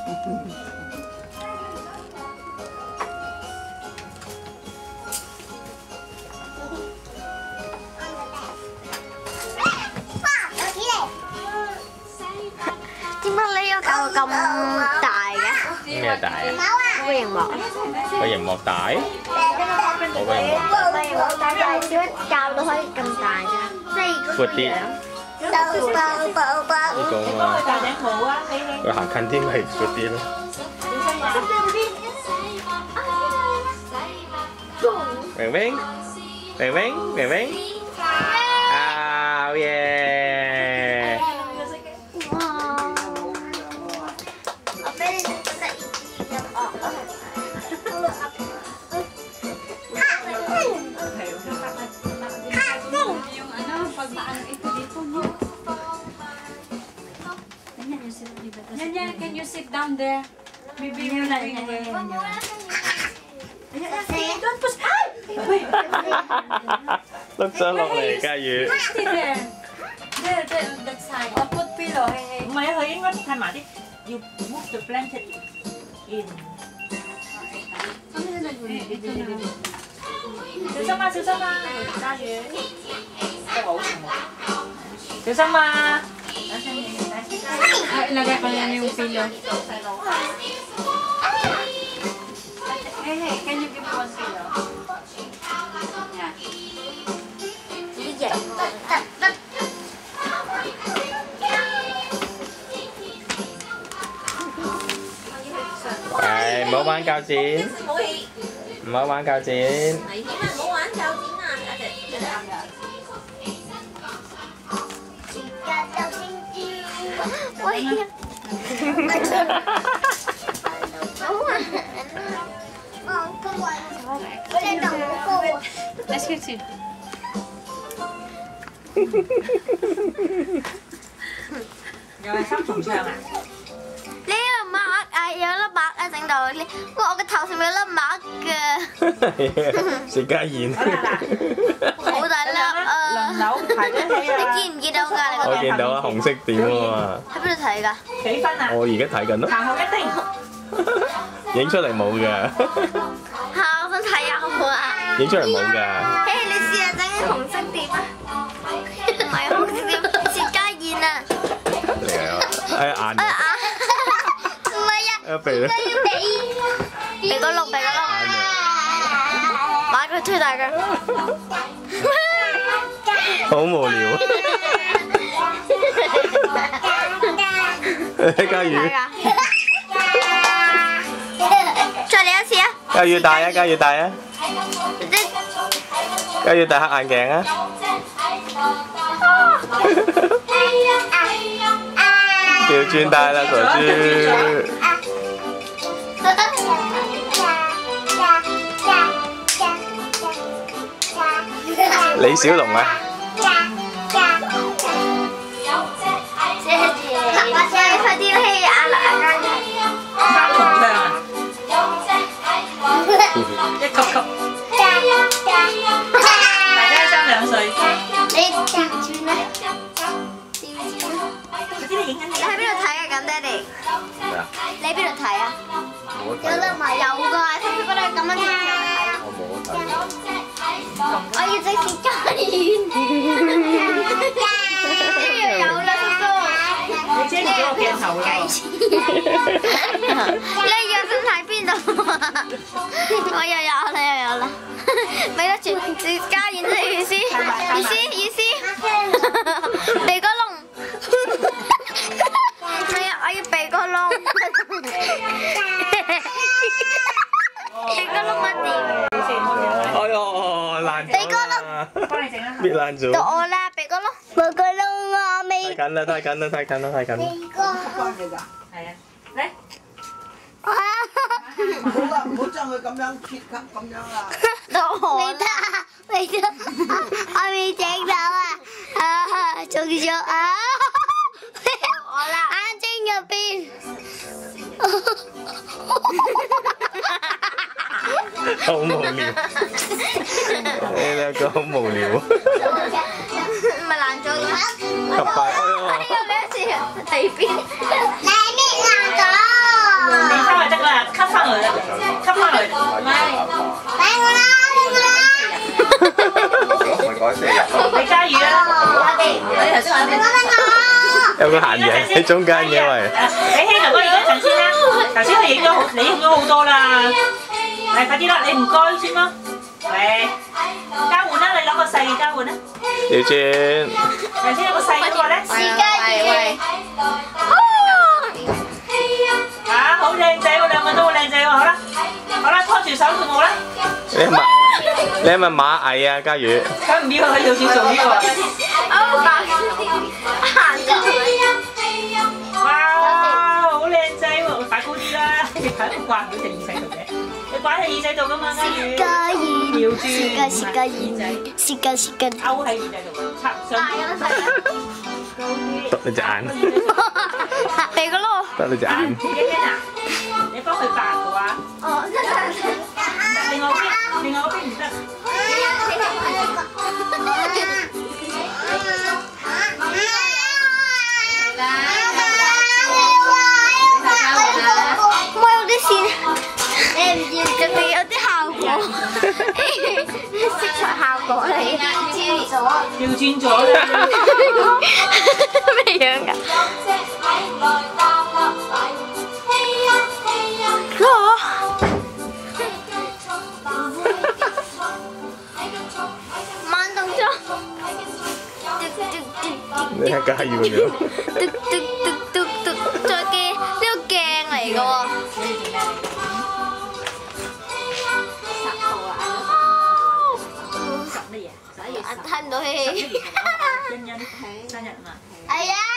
點解呢個搞到咁大嘅？ 咩大啊？ 個熒幕。 個熒幕大？我個熒幕個熒幕大，但係點解教到可以咁大嘅？即係闊啲。呢個啊嘛，佢行近啲咪闊啲咯。明明，明明，明明，啊耶！ Can you sit down there? Baby, you're not in there. Don't push. 碌咗落嚟，嘉宇。 That side. I'll put pillow. 唔係啊，佢應該睇埋啲，要 move the blanket in. 小心啊！小心啊！嘉宇。小心啊！Lagay ko lang yung pillow. Hey, can you give me one pillow? 係，唔好玩鉸剪，唔好玩鉸剪。 喂呀！ Let's get you. 又係三重唱啊！ 呢個墨啊，有粒墨啊，整到呢，哇！我個頭上面有粒墨㗎， 薛家燕。 好大粒啊！ 輪流排緊戲啊！ 你見唔見到㗎？你個我見到啊，紅色點啊嘛。 喺邊度睇㗎？ 幾分啊？ 我而家睇緊咯。 行後一定。 影出嚟冇㗎。 嚇！我想睇下好唔好啊？ 影出嚟冇㗎。 誒，你試下整啲紅色碟啊！唔係紅色碟，薛家燕啊！ 嚟啊！哎眼。 唔係啊！ 鼻咧。 鼻哥窿，鼻哥窿。把佢推大佢。 好無聊。嘉宇。 再嚟一次啊！ 嘉宇戴啊！嘉宇戴啊！嘉宇戴黑眼鏡啊！調轉戴啦，傻豬。李小龍啊！ 快啲氣壓啦！ 三重唱啊！一級級。大家爭2歲。 你調轉啦！ 嗰啲你影緊你喺邊度睇啊？咁爹哋？ 咩啊？ 你喺邊度睇啊？ 冇睇。 有粒咪有㗎，睇佢嗰度咁樣調轉睇。 我冇睇。 我要整薛家燕。呢度有啦，叔叔。 你遮住咗個鏡頭啦！ 你又想睇邊度啊？我又有啦，又有啦。咪得住薛家燕的意思，意思。鼻哥窿。係啊，我要鼻哥窿。鼻哥窿乜掂？ 哎呦，爛咗啦！ 鼻哥窿， 幫你整啦。 搣爛咗。 到我啦，鼻哥窿。鼻哥窿我未。 太緊啦！太緊啦！太緊啦！太緊啦！ 鼻哥。 幫你㗎。係啊，嚟。 好啦，唔好將佢咁樣切級咁樣啦。 到我啦。未得，我未整到啊！仲有啊！我啦，眼睛入邊。 好無聊，你兩個好無聊。 咪爛咗嘅。 及快，哎呀！ 呢個咩事？地邊。你搣爛咗。 翻嚟， 咪改4日。 你加魚啊！你頭先話咩？ 有個閒嘢喺中間嘅喂。 你希哥哥影一陣先啦，頭先佢影咗好，你影咗好多啦。嚟快啲啦，你唔該先啦。嚟交換啦，你攞個細嘅交換啦。 調轉。 頭先有個細嗰個咧。 喂。 啊，好靚仔喎，兩個都好靚仔喎，好啦，好啦，拖住手跳舞啦。 你係咪螞蟻啊，嘉宇？ 佢唔要，佢要做呢個。哇，好靚仔喎！擺高啲啦，你睇唔掛唔到隻耳仔度嘅，你掛喺耳仔度噶嘛，嘉宇。調轉。勾喺耳仔度，插上。 得你隻眼。 嚟個咯。 得你隻眼。 你幫佢扮嘅話。哦，另外嗰邊唔得。 我有啲線，你唔要就佢有啲效果，色彩效果嚟， 調轉咗啦。 咩樣㗎？慢動作。 你睇嘉宇個樣。 再鏡呢個鏡嚟㗎喎。睇唔到戲。 欣欣生日嘛。 係啊。